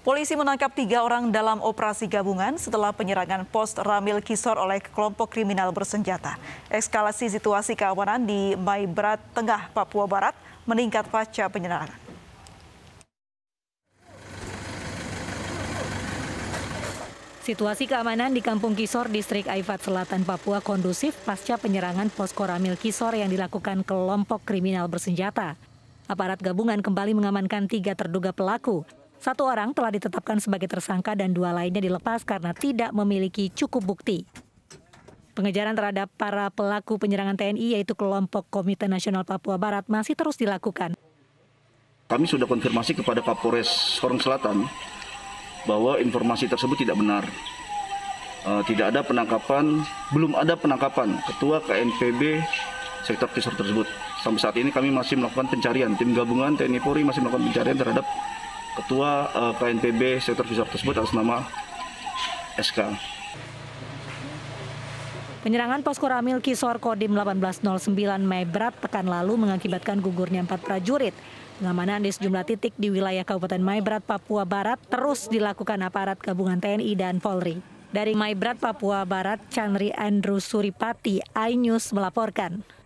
Polisi menangkap 3 orang dalam operasi gabungan setelah penyerangan pos Ramil Kisor oleh kelompok kriminal bersenjata. Eskalasi situasi keamanan di Maibrat Tengah, Papua Barat meningkat pasca penyerangan. Situasi keamanan di Kampung Kisor, Distrik Aifat Selatan, Papua kondusif pasca penyerangan posko Ramil Kisor yang dilakukan kelompok kriminal bersenjata. Aparat gabungan kembali mengamankan 3 terduga pelaku. 1 orang telah ditetapkan sebagai tersangka dan 2 lainnya dilepas karena tidak memiliki cukup bukti. Pengejaran terhadap para pelaku penyerangan TNI yaitu kelompok Komite Nasional Papua Barat masih terus dilakukan. Kami sudah konfirmasi kepada Kapolres Sorong Selatan bahwa informasi tersebut tidak benar. Tidak ada penangkapan, belum ada penangkapan Ketua KNPB sektor Kisor tersebut. Sampai saat ini kami masih melakukan pencarian. Tim gabungan TNI Polri masih melakukan pencarian terhadap Ketua KNPB sektor Kisor tersebut atas nama SK. Penyerangan posko Ramil Kisor Kodim 1809 Maibrat pekan lalu mengakibatkan gugurnya 4 prajurit. Pengamanan di sejumlah titik di wilayah Kabupaten Maibrat, Papua Barat terus dilakukan aparat gabungan TNI dan Polri. Dari Maibrat, Papua Barat, Chandri Andrew Suripati, iNews melaporkan.